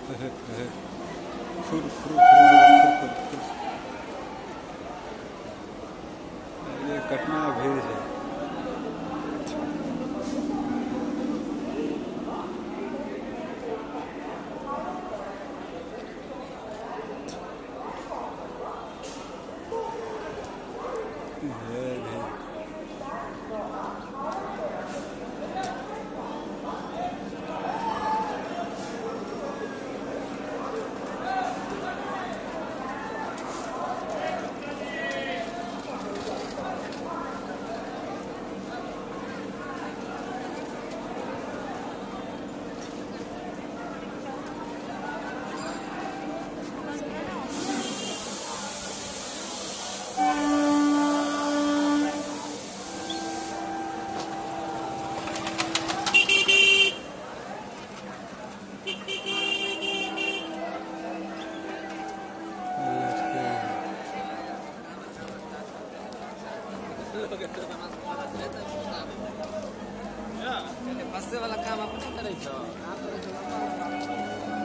फुर फुर फुर फुर फुर फुर। ये कटना भेज है। Ya, pasé a la cama, ¿por qué me lo hizo?